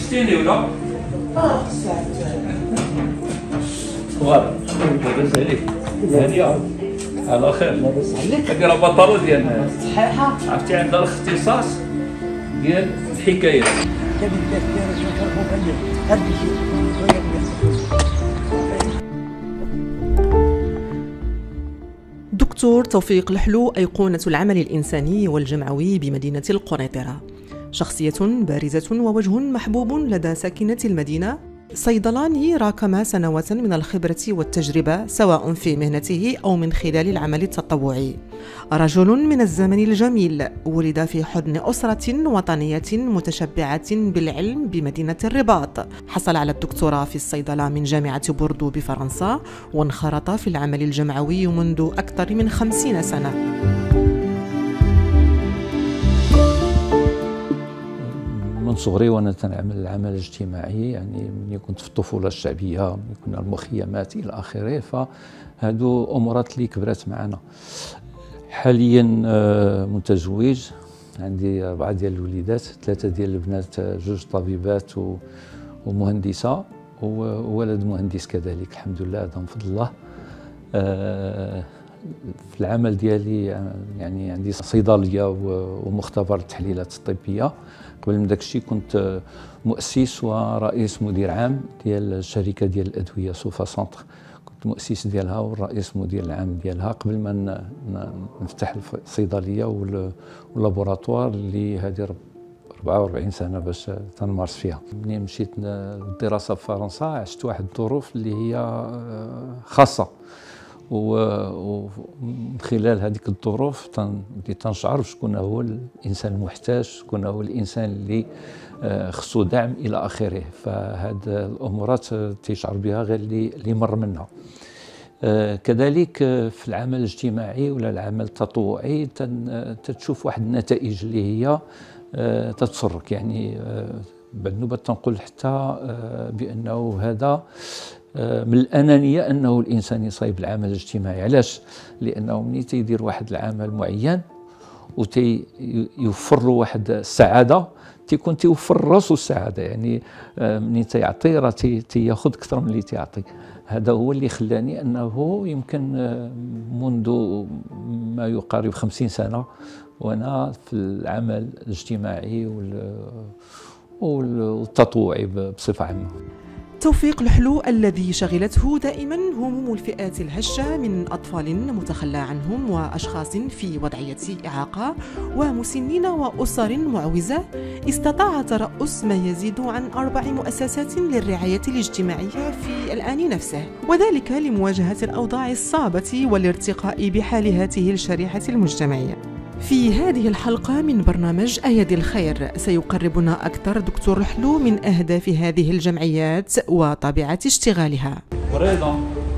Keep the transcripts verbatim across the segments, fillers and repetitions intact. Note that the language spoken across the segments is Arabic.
شتيني ولا؟ اه ساعة صغار لاباس عليك؟ هانية على خير. لاباس عليك؟ هادي راه بطالة ديالنا صحيحة؟ عرفتي عندها الاختصاص ديال الحكايات. كان الناس ديالها شوفوا المغني هاد الشيء دكتور توفيق الحلو أيقونة العمل الإنساني والجمعوي بمدينة القنيطرة، شخصية بارزة ووجه محبوب لدى ساكنة المدينة، صيدلاني راكم سنوات من الخبرة والتجربة سواء في مهنته أو من خلال العمل التطوعي، رجل من الزمن الجميل ولد في حضن أسرة وطنية متشبعة بالعلم بمدينة الرباط، حصل على الدكتوراه في الصيدلة من جامعة بوردو بفرنسا، وانخرط في العمل الجمعوي منذ أكثر من خمسين سنة. من صغري وانا تنعمل العمل الاجتماعي، يعني ملي كنت في الطفوله الشعبيه، ملي كنا المخيمات الى اخره، فهادو امورات اللي كبرات معنا. حاليا متزوج، عندي اربعه ديال الوليدات، ثلاثه ديال البنات، جوج طبيبات ومهندسه، وولد مهندس كذلك الحمد لله، هذا من فضل الله. في العمل ديالي يعني عندي صيدليه ومختبر التحليلات الطبيه. قبل من داك الشيء كنت مؤسس ورئيس مدير عام ديال الشركه ديال الادويه سوفا سونتر، كنت مؤسس ديالها والرئيس مدير العام ديالها قبل ما نفتح الصيدليه واللابوراتوار اللي هذه أربعة وأربعين سنه باش تنمارس فيها. ملي مشيت للدراسه في فرنسا عشت واحد الظروف اللي هي خاصه، ومن خلال هذيك الظروف بديت تنشعر شكون هو الانسان المحتاج، شكون هو الانسان اللي خصو دعم الى اخره. فهاد الامورات تيشعر بها غير اللي اللي مر منها. كذلك في العمل الاجتماعي ولا العمل التطوعي تتشوف واحد النتائج اللي هي تتسرك. يعني بعد نوبه تنقول حتى بانه هذا من الأنانية أنه الإنسان يصايب العمل الاجتماعي. علاش؟ لأنه ملي تيدير واحد العمل معين وتيوفر له واحد السعادة، تيكون تيوفر راسو السعادة. يعني ملي تيعطي راه تياخذ أكثر من اللي تيعطي. هذا هو اللي خلاني أنه يمكن منذ ما يقارب خمسين سنة وأنا في العمل الاجتماعي والتطوعي بصفة عامة. توفيق الحلو الذي شغلته دائما هموم الفئات الهشة من أطفال متخلى عنهم وأشخاص في وضعية إعاقة ومسنين وأسر معوزة، استطاع ترأس ما يزيد عن أربع مؤسسات للرعاية الاجتماعية في الآن نفسه، وذلك لمواجهة الأوضاع الصعبة والارتقاء بحال هذه الشريحة المجتمعية. في هذه الحلقة من برنامج أيادي الخير سيقربنا أكثر دكتور الحلو من أهداف هذه الجمعيات وطبيعة اشتغالها. بريضة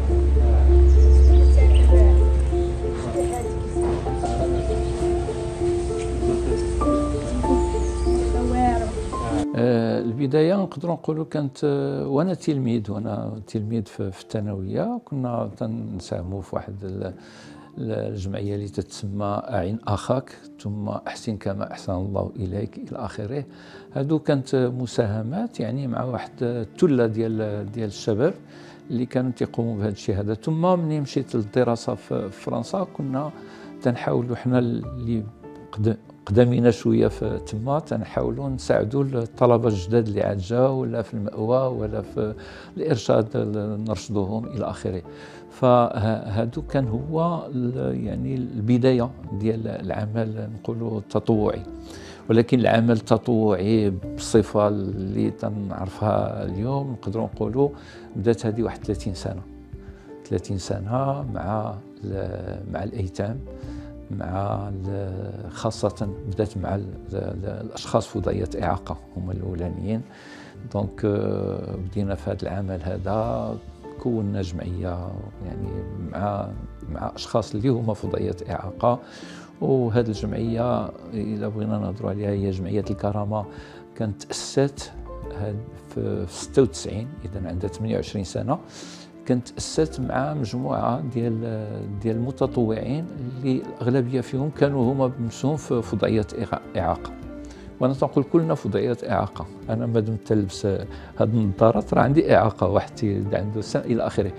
البداية نقدروا نقولوا كانت وانا تلميذ وانا تلميذ في الثانوية، كنا تنساهموا في واحد الجمعيه اللي تتسمى اعن اخاك ثم احسن كما احسن الله اليك الى اخره. هادو كانت مساهمات يعني مع واحد الثله ديال ديال الشباب اللي كانوا تيقوموا بهذا الشيء هذا. ثم ملي مشيت للدراسه في فرنسا كنا تنحاولوا حنا اللي قدامينا شويه في تما تنحاولوا نساعدوا الطلبه الجداد اللي عاد جاوا ولا في المأوى ولا في الارشاد نرشدوهم الى اخره. فهادو كان هو يعني البدايه ديال العمل نقولوا التطوعي. ولكن العمل التطوعي بالصفه اللي تنعرفها اليوم نقدروا نقولوا بدات هذه واحد ثلاثين سنه ثلاثين سنه مع مع الايتام، مع خاصه بدات مع الاشخاص في وضعيه اعاقه هما الاولانيين. دونك بدينا في هذا العمل هذا، كونا جمعيه يعني مع مع اشخاص اللي هما في وضعيه اعاقه. وهذه الجمعيه الا بغينا نهضروا عليها هي جمعيه الكرامه، كانت تاسست في ستة وتسعين، اذا عندها ثمانية وعشرين سنه. كانت تاسست مع مجموعه ديال ديال المتطوعين اللي الاغلبيه فيهم كانوا هما بنفسهم في وضعيه اعاقه، وانا تنقول كلنا في وضعيه اعاقه. انا ما دمت تلبس هذه النظارات راه عندي اعاقه، واحد عنده سنه الى اخره.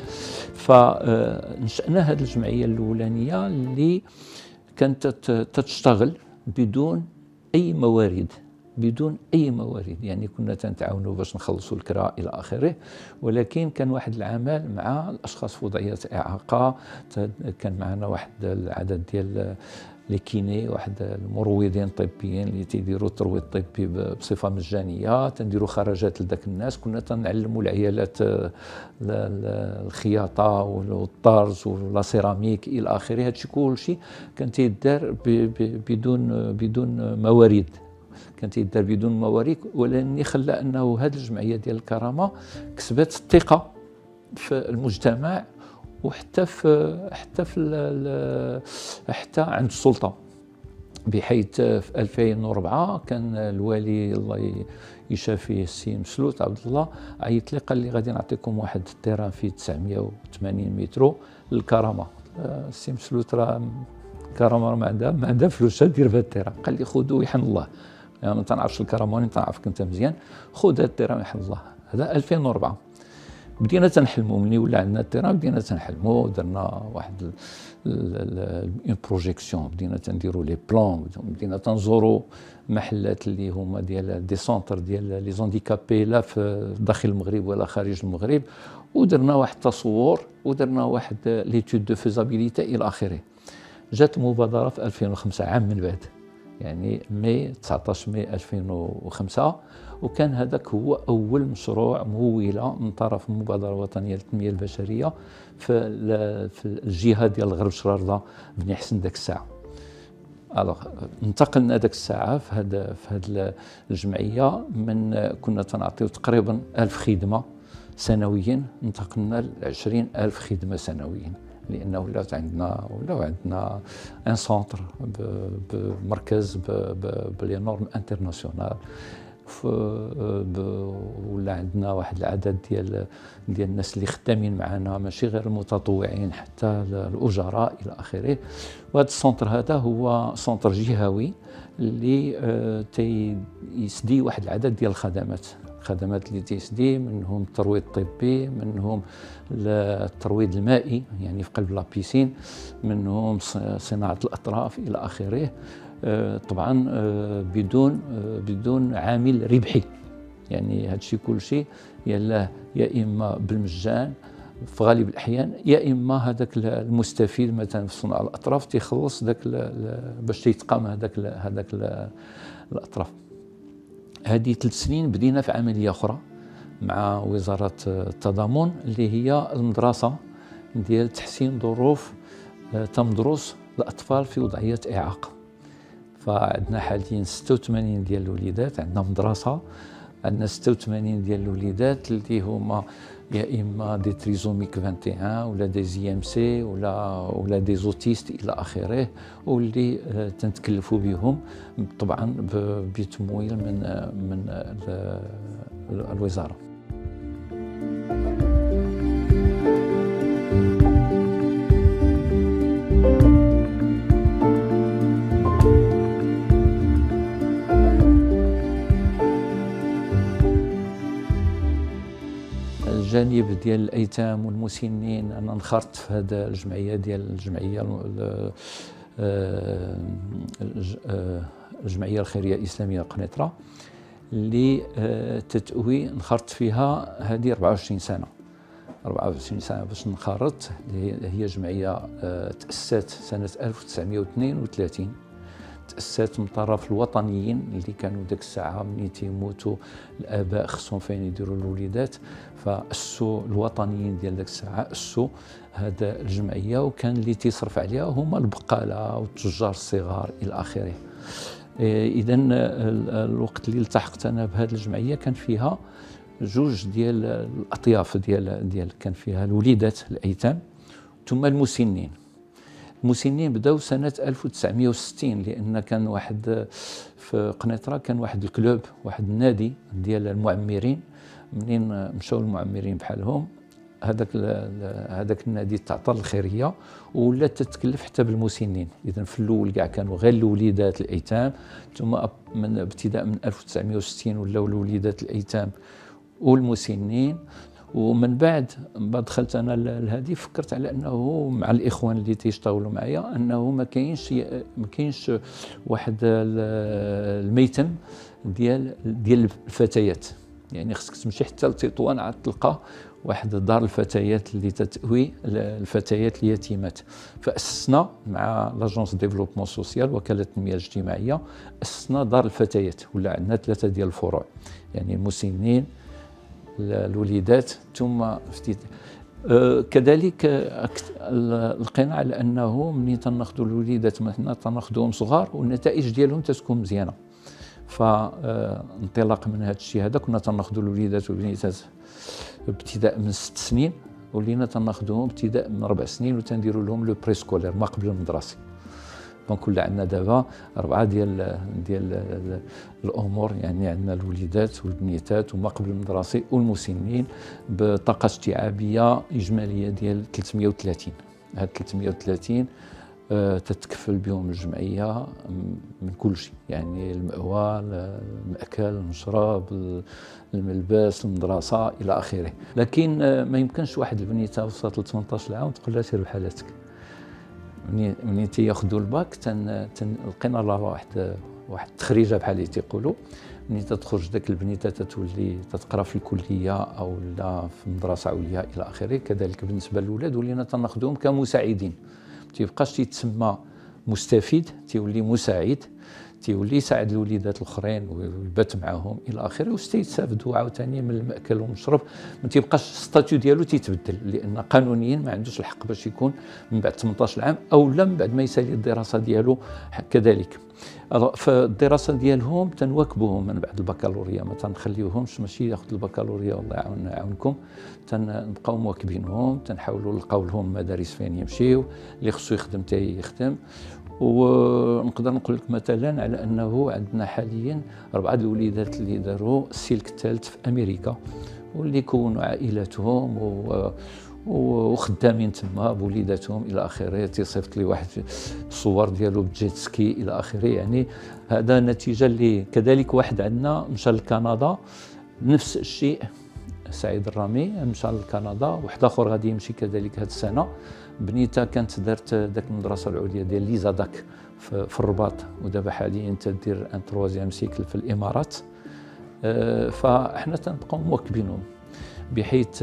فنشأنا هذه الجمعيه الاولانيه اللي كانت تشتغل بدون اي موارد، بدون اي موارد، يعني كنا تنتعاونوا باش نخلصوا الكراء الى اخره، ولكن كان واحد العمل مع الاشخاص في وضعيه اعاقه. كان معنا واحد العدد ديال لي كيني، واحد المروضين الطبيين اللي تيديروا الترويض الطبي بصفه مجانيه، تنديروا خرجات لذاك الناس. كنا تنعلموا العيالات الخياطه والطرز ولا سيراميك الى اخره. هادشي كلشي كان تيدار بدون بدون موارد، كان تيدار بدون موارد، ولكن خلى انه هذه الجمعيه ديال الكرامه كسبت الثقه في المجتمع، وحتى في حتى في حتى عند السلطه، بحيث في ألفين وأربعة كان الوالي الله يشافيه السي مسلوط عبد الله عيط لي قال لي غادي نعطيكم واحد التيران فيه تسعمائة وثمانين متر للكرامه. السي مسلوط راه الكرامه ما عندها ما عندها فلوس دير بهذا التيران، قال لي خذوا يحن الله، يعني ما تنعرفش الكرامه وني تنعرفك انت مزيان، خذ هذا التيران يحن الله. هذا ألفين وأربعة. بدينا تنحلموا ملي ولا عندنا التيران، بدينا تنحلموا، درنا واحد اون بروجيكسيون، بدينا تنديروا لي بلان، بدينا تنزوروا محلات اللي هما ديال دي سونتر ديال لي زونديكابي لا في داخل المغرب ولا خارج المغرب، ودرنا واحد التصور، ودرنا واحد ليتود دو فيزابيليتي الى اخره. جات المبادره في ألفين وخمسة، عام من بعد، يعني مي تسعطاش مي ألفين وخمسة، وكان هذاك هو اول مشروع مموله من طرف المبادره الوطنيه للتنميه البشريه في في الجهه ديال الغرب شرارده بني حسن ذاك الساعه. الوغ انتقلنا ذاك الساعه في هذا في هذه الجمعيه، من كنا تنعطيو تقريبا ألف خدمه سنويا، انتقلنا ل عشرين ألف خدمه سنويا، لانه ولات عندنا ولاو عندنا ان سونتر بمركز بلي نورم انترناسيونال، ولا عندنا واحد العدد ديال ديال الناس اللي خدامين معنا، ماشي غير المتطوعين حتى الاجراء الى اخره. وهذا السونتر هذا هو سونتر جهوي اللي تيسدي واحد العدد ديال الخدمات، الخدمات اللي تيسدي منهم الترويض الطبي، منهم الترويض المائي يعني في قلب لابيسين، منهم صناعه الاطراف الى اخره. طبعا بدون بدون عامل ربحي، يعني هذا الشيء كل شيء يلاه يا اما بالمجان في غالب الاحيان، يا اما هذاك المستفيد مثلا في صناعه الاطراف تيخلص ذاك باش تيتقام هذاك هذاك الاطراف. هذه ثلاث سنين بدينا في عمليه اخرى مع وزاره التضامن اللي هي المدرسه ديال تحسين ظروف تمدرس الاطفال في وضعيه اعاقه. فعندنا حاليا ستة وثمانين ديال الوليدات، عندنا مدرسه عندنا ستة وثمانين ديال الوليدات اللي هما يا اما دي تريزوميك واحد وعشرين ولا دي زي ام سي ولا ولا دي زوتيست الى اخره، واللي تنتكلفوا بهم طبعا بتمويل من من الوزاره. الجانب ديال الايتام والمسنين، انا انخرطت في هذا الجمعيه ديال الجمعيه الجمعيه الخيريه الاسلاميه قنيطره اللي تتأوي انخرطت فيها هذه أربعة وعشرين سنه أربعة وعشرين سنه باش نخرط. هي جمعيه تأسست سنه ألف وتسعمائة واثنين وثلاثين، تأسست من طرف الوطنيين اللي كانوا ديك الساعه ملي تيموتوا الاباء خصهم فين يديروا الوليدات، فأسوا الوطنيين ديال ديك الساعه أسوا هذا الجمعيه، وكان اللي تيصرف عليها هما البقاله والتجار الصغار الى اخره. اذا الوقت اللي التحقت انا بهذه الجمعيه كان فيها جوج ديال الاطياف ديال ديال كان فيها الوليدات الايتام ثم المسنين. المسنين بداو سنه ألف وتسعمائة وستين، لان كان واحد في قنيطره كان واحد الكلوب، واحد النادي ديال المعمرين، منين مشاو المعمرين بحالهم هذاك هذاك النادي تعطى الخيريه ولات تتكلف حتى بالمسنين. اذا في الاول كاع كانوا غير الوليدات الايتام، ثم من ابتداء من ألف وتسعمائة وستين ولاو الوليدات الايتام والمسنين. ومن بعد بعد دخلت انا لهذه فكرت على انه مع الاخوان اللي تيشتغلوا معايا انه ما كاينش ما كاينش واحد الميتم ديال ديال الفتيات. يعني خصك تمشي حتى لتطوان عاد تلقى واحد دار الفتيات اللي تتأوي الفتيات اليتيمات. فأسسنا مع لاجونس ديفلوبمون سوسيال وكالة التنمية الاجتماعية، أسسنا دار الفتيات، ولا عندنا ثلاثة ديال الفروع، يعني المسنين الوليدات ثم فتيت. أه كذلك لقينا على انه ملي تناخذوا الوليدات مثلا تناخذوهم صغار والنتائج ديالهم تتكون مزيانه. فانطلاق من هذا الشيء هذا كنا تناخذوا الوليدات والبنيتات ابتداء من ست سنين، ولينا تناخذوهم ابتداء من ربع سنين وتنديروا لهم لو بريسكولير ما قبل المدرسي. دونك ولا عندنا دابا اربعه ديال ديال الامور، يعني عندنا الوليدات والبنيتات وما قبل المدرسي والمسنين بطاقه استيعابيه اجماليه ديال ثلاثمائة وثلاثين. هاد ثلاثمائة وثلاثين أه تتكفل بهم الجمعيه من كل شيء، يعني المأوى، المأكل، المشرب، الملبس، المدرسه الى اخره. لكن أه ما يمكنش واحد البنيته وصلت ل ثمانطاش عام تقول لها سير بحالاتك. منين منين تياخذوا الباك تن لقينا لها واحد واحد التخريجه بحال اللي تيقولوا، منين تتخرج داك البنيته تتولي تتقرا في الكليه او لا في مدرسه عليا الى اخره. كذلك بالنسبه للولاد ولينا تناخذوهم كمساعدين، ما تيبقاش تيتسمى مستفيد، تيولي مساعد، تيولي يساعد الوليدات الاخرين ويبات معاهم الى اخره، وتيستافدوا عاوتاني من المأكل والمشرب. ما تيبقاش الستاتيو ديالو تيتبدل، لان قانونيا ما عندوش الحق باش يكون من بعد ثمنطاش عام او لا من بعد ما يسالي الدراسه ديالو. كذلك فالدراسه ديالهم تنواكبوهم من بعد البكالوريا، ما تنخليوهمش ماشي ياخذ البكالوريا والله يعاون يعاونكم، تنبقاو مواكبينهم، تنحاولوا نلقاو لهم مدارس فين يمشيو، اللي خصو يخدم حتى يخدم. ونقدر نقول لك مثلا على انه عندنا حاليا اربعه الوليدات اللي داروا السلك الثالث في امريكا، واللي كونوا عائلاتهم و وخدامين تما بوليداتهم الى اخره. تيصيفط لي واحد الصور ديالو بجيت سكي الى اخره. يعني هذا نتيجه اللي كذلك واحد عندنا مشى لكندا نفس الشيء، سعيد الرامي مشى لكندا، واحد اخر غادي يمشي كذلك هذه السنه. بنيته كانت دارت ذاك المدرسه العليا ديال ليزا داك في, في الرباط، ودابا حاليا تدير ان تروازيام سيكل في الامارات. أه فاحنا تنبقاو مواكبينهم بحيث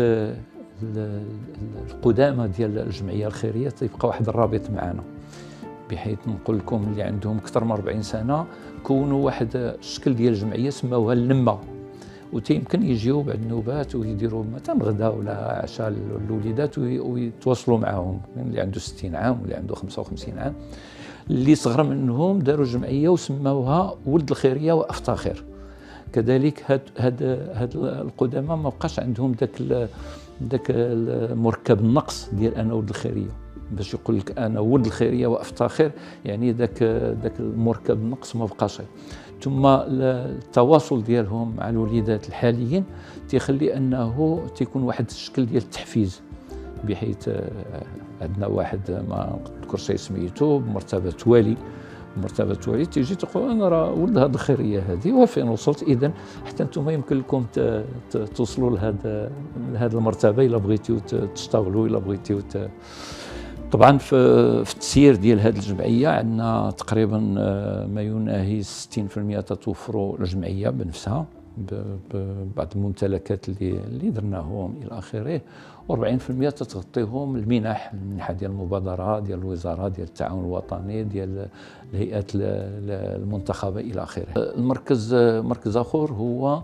القدامى ديال الجمعيه الخيريه تيبقى واحد الرابط معنا، بحيث نقول لكم اللي عندهم اكثر من أربعين سنه كونوا واحد الشكل ديال الجمعيه سماوها اللمه، وتيمكن يجيو بعد النوبات ويديروا مثلا غدا ولا عشاء للوليدات ويتواصلوا معاهم، اللي عنده ستين عام واللي عنده خمسة وخمسين عام. اللي صغر منهم داروا جمعيه وسماوها ولد الخيريه وافتخر. كذلك هاد هاد هاد القدامى ما بقاش عندهم ذاك ذاك المركب النقص ديال انا ولد الخيريه، باش يقول لك انا ولد الخيريه وافتخر، يعني ذاك ذاك المركب النقص ما بقاش. ثم التواصل ديالهم مع الوليدات الحاليين تيخلي انه تيكون واحد الشكل ديال التحفيز، بحيث عندنا واحد ما نذكرش سميتو بمرتبه والي، مرتبه والي تيجي تقول انا راه ولد هذه الخيريه هذه وفين وصلت. اذا حتى انتم يمكن لكم توصلوا لهذا لهذه المرتبه الا بغيتيو تشتغلوا، الا بغيتيو. طبعا في في التسيير ديال هذه الجمعيه عندنا تقريبا ما يناهي ستين بالمئة تتوفروا الجمعيه بنفسها ببعض الممتلكات اللي اللي درناهم الى اخره، وأربعين بالمئة تتغطيهم المنح، المنحه ديال المبادره ديال الوزاره ديال التعاون الوطني ديال الهيئات المنتخبه الى اخره. المركز مركز اخر هو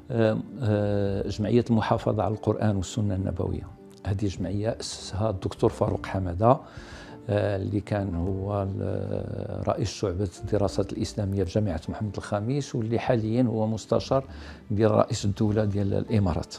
جمعيه المحافظه على القران والسنه النبويه. هذه جمعيه اسسها الدكتور فاروق حماده اللي كان هو رئيس شعبة الدراسات الإسلامية بجامعة محمد الخامس، واللي حاليا هو مستشار ديال رئيس الدولة ديال الإمارات.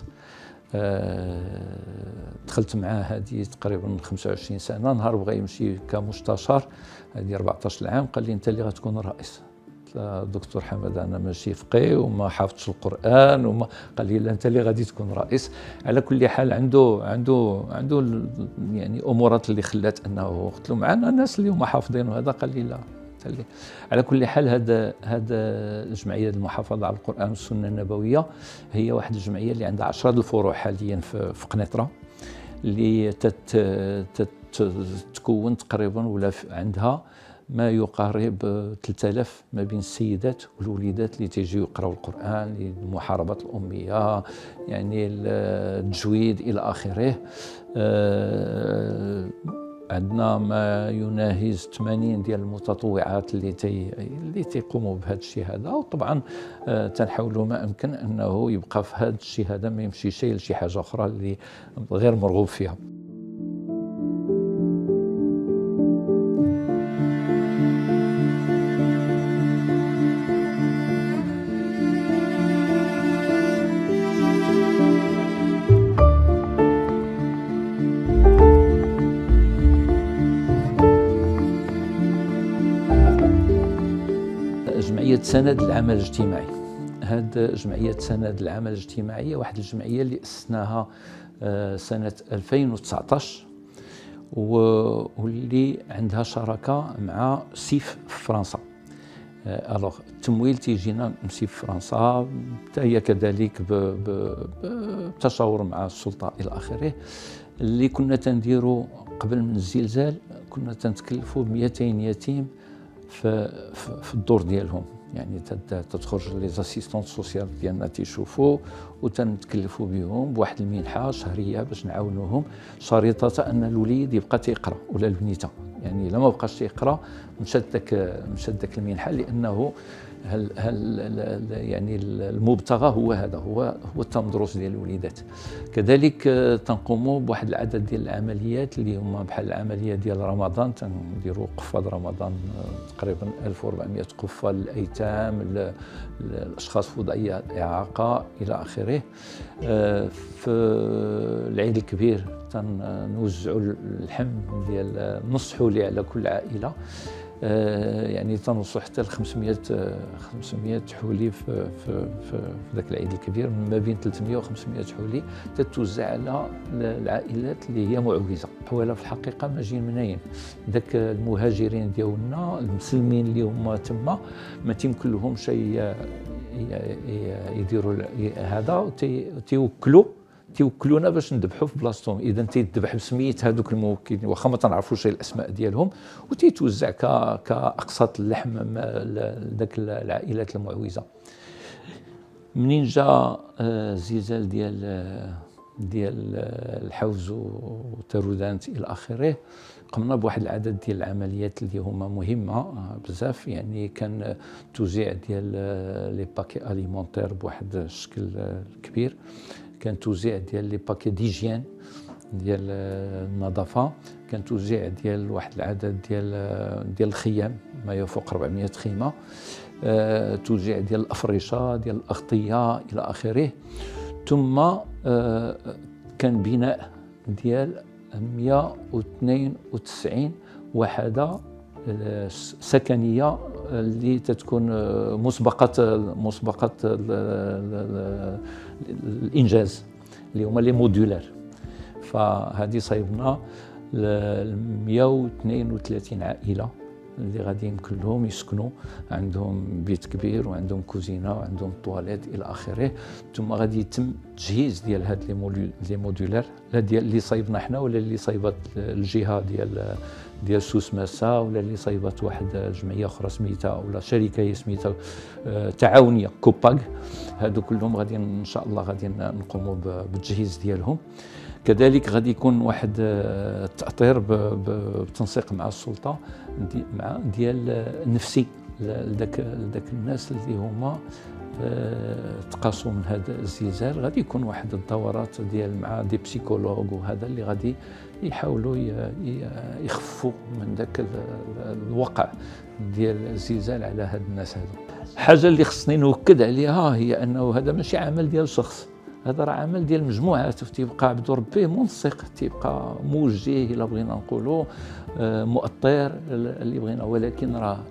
دخلت معاه هذه تقريبا خمسة وعشرين سنة. نهار بغى يمشي كمستشار هذه أربعطاش عام قال لي أنت اللي غتكون الرئيس. الدكتور حمد انا ماشي فقيه وما حافظش القران، وما قال لي لا انت اللي غادي تكون رئيس. على كل حال عنده عنده عنده يعني امورات اللي خلات انه قلت له معنا الناس اللي هما حافظين، وهذا قال لي لا. على كل حال هذا هذا الجمعيه المحافظه على القران والسنه النبويه هي واحد الجمعيه اللي عندها عشرة الفروع حاليا في, في قنيطره، اللي تت تتكون تقريبا ولا عندها ما يقارب ثلاثة آلاف ما بين السيدات والوليدات اللي تيجيو يقراو القران لمحاربه الاميه، يعني التجويد الى اخره. أه عندنا ما يناهز ثمانين ديال المتطوعات اللي تي اللي تيقوموا بهذا الشيء هذا، وطبعا آه تنحاولوا ما امكن انه يبقى في هذا الشيء هذا ما يمشيش لشي حاجه اخرى اللي غير مرغوب فيها. جمعية سند العمل الاجتماعي، هذه جمعية سند العمل الاجتماعي واحد الجمعية اللي أسسناها سنة ألفين وتسعطاش، واللي عندها شراكة مع سيف في فرنسا. الوغ التمويل تيجينا من سيف فرنسا، حتى هي كذلك بتشاور مع السلطة إلى آخره. اللي كنا تنديروا قبل من الزلزال كنا تنتكلفوا ب مئتين يتيم في, في الدور ديالهم، يعني تتخرج لي زاسيستونت سوسيال ديالنا تيشوفوا وتنتكلفوا بهم بواحد المنحه شهريه باش نعاونوهم، شريطه ان الوليد يبقى تيقرا ولا البنيته، يعني الا ما بقاش تيقرا مشات داك مشات داك المنحه، لانه هل هل يعني المبتغى هو هذا هو هو التمدرس ديال الوليدات. كذلك تنقوموا بواحد العدد ديال العمليات اللي هما بحال العمليه ديال رمضان، تنديروا قفاض رمضان تقريبا ألف وأربعمئة قفه للايتام، الاشخاص في وضعيه اعاقه الى اخره. في العيد الكبير تنوزعوا اللحم ديال نص حولي على كل عائله، يعني تنوصل حتى ل خمسمئة حولي في في في ذاك العيد الكبير، من ما بين ثلاثمئة و خمسمئة حولي تتوزع على العائلات اللي هي معوزه. حوالا في الحقيقه ما جايين منين، ذاك المهاجرين ديالنا المسلمين اللي هما تما ما تيمكن لهمش يديروا هذا، تيوكلوا تيوكلونا باش نذبحوا في بلاصتهم. اذا تيذبح بسميه هذوك الموكلين واخا ما تنعرفوش الاسماء ديالهم، وتيتوزع كاقساط اللحم لذاك العائلات المعوزه. منين جا الزلزال ديال ديال الحوز وترودانت الى اخره، قمنا بواحد العدد ديال العمليات اللي هما مهمه بزاف. يعني كان توزيع ديال لي باكي اليمونتير بواحد الشكل كبير، كان توزيع ديال لي باكي ديجيان ديال النظافه، كان توزيع ديال واحد العدد ديال ديال الخيام ما يفوق أربعمئة خيمه، أه توزيع ديال الافرشه ديال الاغطيه الى اخره. ثم أه كان بناء ديال مئة واثنين وتسعين وحده سكنيه اللي تتكون مسبقه مسبقه الانجاز اللي هما لي مودولار. فهذه صايبنا مئة واثنين وثلاثين عائله اللي غادي يمكن لهم يسكنوا، عندهم بيت كبير وعندهم كوزينه وعندهم طواليت الى اخره. ثم غادي يتم تجهيز ديال هاد لي مودولار، لا ديال اللي صايبنا حنا ولا اللي صايبت الجهه ديال ديال سوس ماسا، ولا اللي صايبت واحد الجمعيه اخرى سميتها ولا شركه هي سميتها تعاونيه كوباغ. هادو كلهم غادي ان شاء الله غادي نقوموا بالتجهيز ديالهم. كذلك غادي يكون واحد التأطير بتنسيق مع السلطه دي مع ديال النفسي لذاك لذاك الناس اللي هما تقاسوا من هذا الزلزال. غادي يكون واحد الدورات ديال مع دي بسيكولوج وهذا اللي غادي يحاولوا يخفوا من ذاك الوقع ديال الزلزال على هاد الناس هذو. الحاجه اللي خصني نوكد عليها هي انه هذا ماشي عمل ديال شخص، هذا راه عمل ديال مجموعات، تيبقى عبد ربي منسق، تيبقى موجه الا بغينا نقولوا مؤطر اللي بغينا، ولكن راه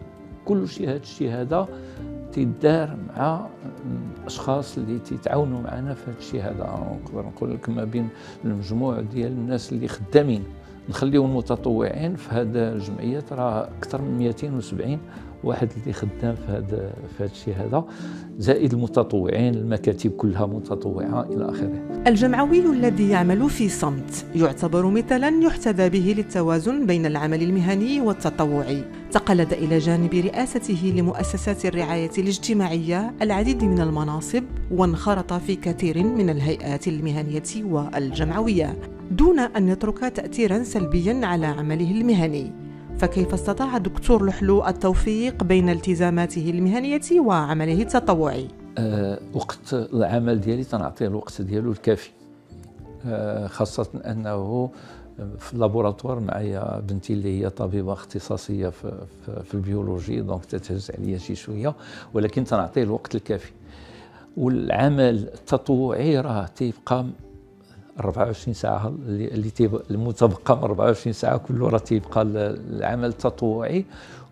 كل شيء هذا الشيء هذا تيدار مع الاشخاص اللي تيتعاونوا معنا في هذا الشيء هذا. نقدر نقول لك ما بين المجموع ديال الناس اللي خدامين نخليو المتطوعين في هذا الجمعيات راه اكثر من مئتين وسبعين واحد اللي خدام في هذا في هذا الشيء هذا، زائد المتطوعين، المكاتب كلها متطوعه الى اخره. الجمعوي الذي يعمل في صمت يعتبر مثالا يحتذى به للتوازن بين العمل المهني والتطوعي. تقلد الى جانب رئاسته لمؤسسات الرعايه الاجتماعيه العديد من المناصب، وانخرط في كثير من الهيئات المهنيه والجمعويه دون ان يترك تاثيرا سلبيا على عمله المهني. فكيف استطاع دكتور لحلو التوفيق بين التزاماته المهنية وعمله التطوعي؟ أه وقت العمل ديالي تنعطيه الوقت ديالو الكافي، أه خاصة أنه في اللابوراتوار معايا بنتي اللي هي طبيبة اختصاصية في, في, في البيولوجي، دونك تتهز عليا شي شوية، ولكن تنعطيه الوقت الكافي. والعمل التطوعي راه تيبقى أربعة وعشرين ساعة، اللي اللي المتبقى من أربعة وعشرين ساعة كله راه تيبقى العمل التطوعي،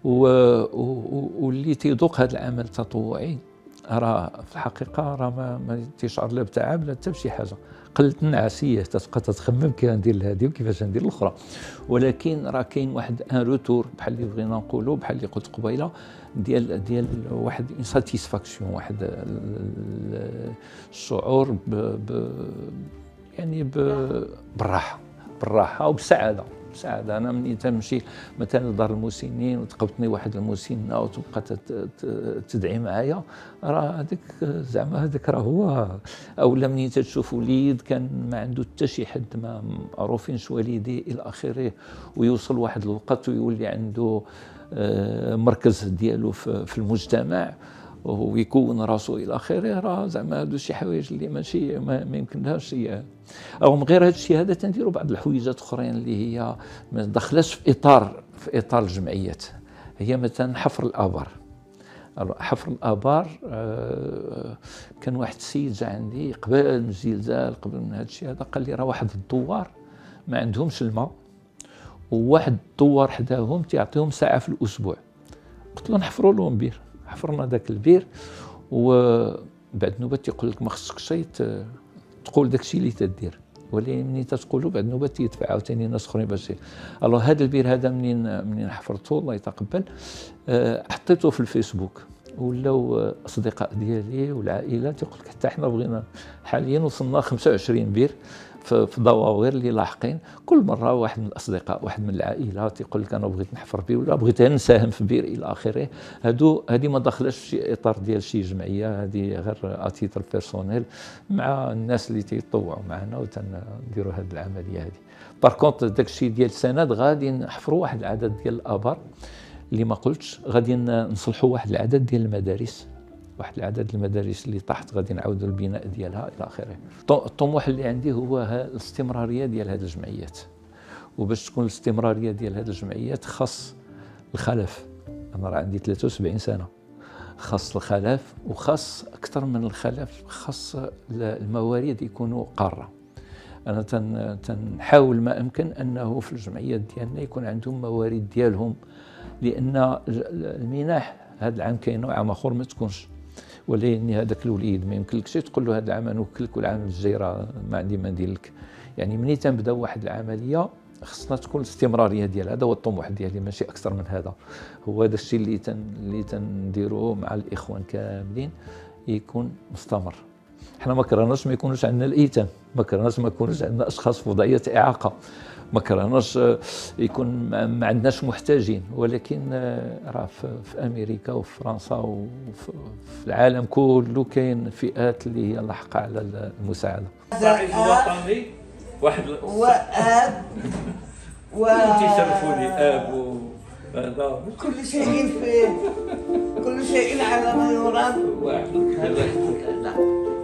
واللي تيذوق هذا العمل التطوعي راه في الحقيقة راه ما, ما تيشعر لا بتعب لا حتى بشي حاجة. قلة النعاسية تبقى تتخمم كيف ندير لهذه وكيفاش ندير الاخرى، ولكن راه كاين واحد ان روتور بحال اللي بغينا نقولوا بحال اللي قلت قبيله ديال ديال واحد ساتيسفاكسيون، واحد الشعور ب, ب يعني بالراحه بالراحه وبالسعاده بالسعاده. انا ملي تنمشي مثلا لدار المسنين وتقبطني واحد المسنه وتبقى تدعي معايا، راه هذاك زعما هذاك راه هو. اولا ملي تشوف وليد كان ما عنده حتى شي حد، ما معروفينش والديه الى اخره، ويوصل واحد الوقت ويولي عنده مركز ديالو في المجتمع ويكون راسو الى اخره، راه زعما هادو شي حوايج اللي ماشي ما, ما يمكنلهاش هي. رغم غير هذا الشيء هذا تنديروا بعض الحويجات اخرين اللي هي ما دخلش في اطار في اطار الجمعيات، هي مثلا حفر الابار. حفر الابار آه كان واحد السيد جا عندي قبل من الزلزال، قبل من هذا الشيء هذا، قال لي راه واحد الدوار ما عندهمش الماء، وواحد الدوار حداهم تيعطيهم ساعه في الاسبوع. قلت له نحفروا لهم بير. حفرنا ذاك البير، وبعد نوبه تيقول لك ما خصكش تقول داك الشيء اللي تدير، ولكن ملي تتقولوا بعد نوبه تيدفع عاوتاني ناس اخرين باش. الو هذا البير هذا منين منين حفرته الله يتقبل، أه حطيته في الفيسبوك، ولاو اصدقاء ديالي والعائله تيقول لك حتى حنا بغينا. حاليا وصلنا خمسة وعشرين بير في ضواوير اللي لاحقين. كل مره واحد من الاصدقاء واحد من العائله تيقول لك انا بغيت نحفر بير ولا بغيت نساهم في بير الى اخره. هادو هذه ما داخلاش في شي اطار ديال شي جمعيه، هذه غير اتيتر بيرسونيل مع الناس اللي تيطوعوا معنا وتنديروا هذه العمليه هذه. بار كونط داك الشيء ديال السند غادي نحفروا واحد العدد ديال الابار اللي ما قلتش، غادي نصلحوا واحد العدد ديال المدارس، واحد العدد المدارس اللي طاحت غادي نعاودوا البناء ديالها الى اخره. الطموح اللي عندي هو الاستمراريه ديال هذه الجمعيات، وباش تكون الاستمراريه ديال هذه الجمعيات خاص الخلف. انا راه عندي ثلاثة وسبعين سنه، خاص الخلف وخاص اكثر من الخلف، خاص الموارد يكونوا قاره. انا تن تنحاول ما امكن انه في الجمعيات ديالنا يكون عندهم موارد ديالهم، لان المنح هذا العام كاينه وعام اخر ما تكونش، ولكن هذاك الوليد ما يمكنلكش تقول له هذا العام نوكلك والعام الجاي راه ما عندي ما ندير لك. يعني ملي تنبداو واحد العمليه خصنا تكون الاستمراريه ديال هذا هو الطموح ديالي، ماشي اكثر من هذا. هو هذا الشيء اللي تن اللي تنديروه مع الاخوان كاملين يكون مستمر. حنا ما كرهناش ما يكونوش عندنا الايتام، ما كرهناش ما يكونوش عندنا اشخاص في وضعيه اعاقه، ما كرهناش يكون ما عندناش محتاجين، ولكن راه في امريكا وفي فرنسا وفي العالم كله كاين فئات اللي هي لاحقه على المساعده. الراعي الوطني واحد واب و تيشرفوني اب وهذا كل شيء في كل شيء على ما يرام. واحد لا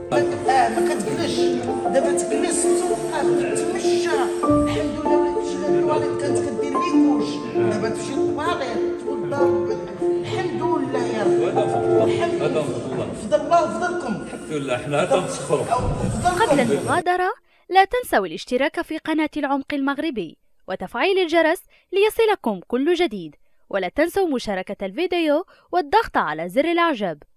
ما كتجلسش دابا تجلس تبقى تمشى. الحمد لله ولات تشغل الوالد كانت كدير ليكوش، دابا تمشي للطواليت توضى. الحمد لله يا رب، هذا هذا فضل فضل الله وفضلكم. الحمد لله حنا تنسخروا. قبل المغادرة لا تنسوا الاشتراك في قناة العمق المغربي وتفعيل الجرس ليصلكم كل جديد، ولا تنسوا مشاركة الفيديو والضغط على زر الإعجاب.